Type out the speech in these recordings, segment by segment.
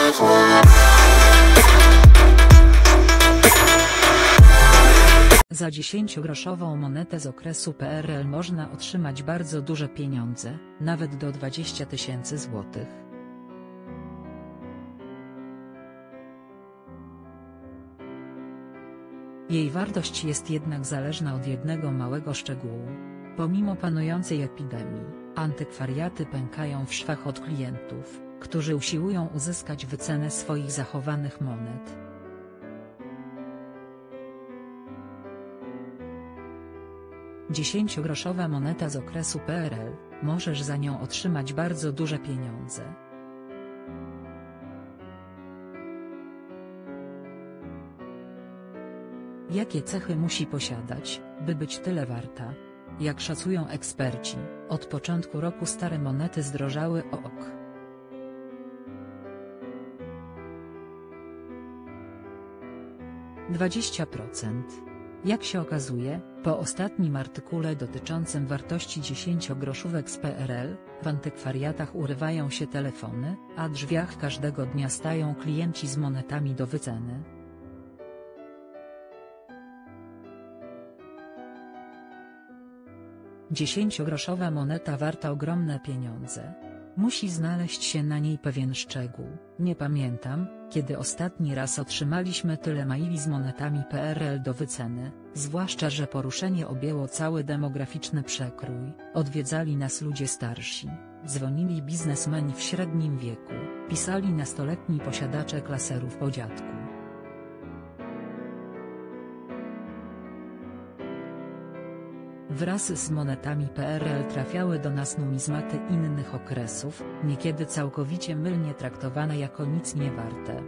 Za 10-groszową monetę z okresu PRL można otrzymać bardzo duże pieniądze, nawet do 20 000 złotych. Jej wartość jest jednak zależna od jednego małego szczegółu. Pomimo panującej epidemii, antykwariaty pękają w szwach od klientów, którzy usiłują uzyskać wycenę swoich zachowanych monet. Dziesięciogroszowa moneta z okresu PRL, możesz za nią otrzymać bardzo duże pieniądze. Jakie cechy musi posiadać, by być tyle warta? Jak szacują eksperci, od początku roku stare monety zdrożały o ok. 20%. Jak się okazuje, po ostatnim artykule dotyczącym wartości 10-groszówek z PRL, w antykwariatach urywają się telefony, a w drzwiach każdego dnia stają klienci z monetami do wyceny. Dziesięciogroszowa moneta warta ogromne pieniądze. Musi znaleźć się na niej pewien szczegół. Nie pamiętam, kiedy ostatni raz otrzymaliśmy tyle maili z monetami PRL do wyceny, zwłaszcza że poruszenie objęło cały demograficzny przekrój. Odwiedzali nas ludzie starsi, dzwonili biznesmeni w średnim wieku, pisali nastoletni posiadacze klaserów po dziadku. Wraz z monetami PRL trafiały do nas numizmaty innych okresów, niekiedy całkowicie mylnie traktowane jako nic nie warte.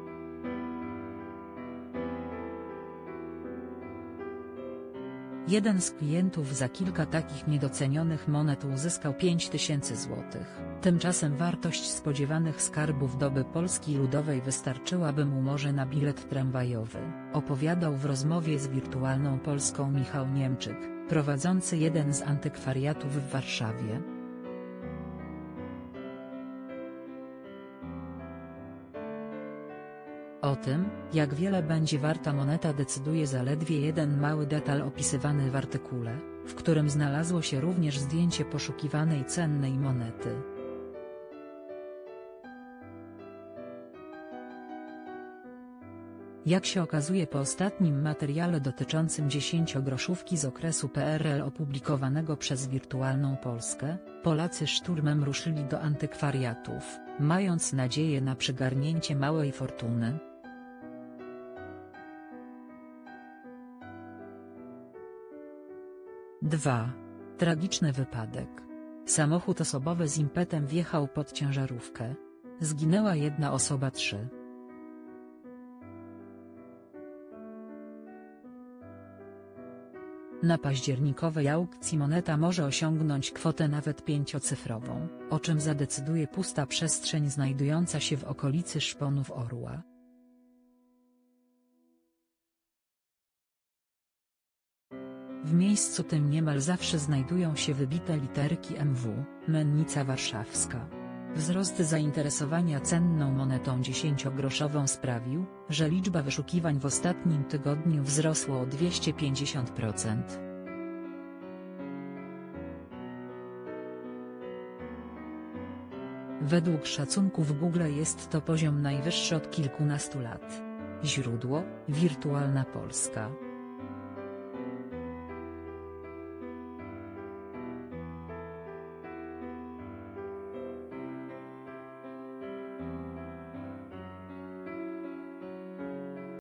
Jeden z klientów za kilka takich niedocenionych monet uzyskał 5000 złotych. Tymczasem wartość spodziewanych skarbów doby Polski Ludowej wystarczyłaby mu może na bilet tramwajowy, opowiadał w rozmowie z Wirtualną Polską Michał Niemczyk, prowadzący jeden z antykwariatów w Warszawie. O tym, jak wiele będzie warta moneta decyduje zaledwie jeden mały detal opisywany w artykule, w którym znalazło się również zdjęcie poszukiwanej cennej monety. Jak się okazuje po ostatnim materiale dotyczącym 10-groszówki z okresu PRL opublikowanego przez Wirtualną Polskę, Polacy szturmem ruszyli do antykwariatów, mając nadzieję na przygarnięcie małej fortuny. Tragiczny wypadek. Samochód osobowy z impetem wjechał pod ciężarówkę. Zginęła jedna osoba. Na październikowej aukcji moneta może osiągnąć kwotę nawet 5-cyfrową, o czym zadecyduje pusta przestrzeń znajdująca się w okolicy szponów orła. W miejscu tym niemal zawsze znajdują się wybite literki MW, Mennica Warszawska. Wzrost zainteresowania cenną monetą 10-groszową sprawił, że liczba wyszukiwań w ostatnim tygodniu wzrosła o 250%. Według szacunków Google jest to poziom najwyższy od kilkunastu lat. Źródło: Wirtualna Polska.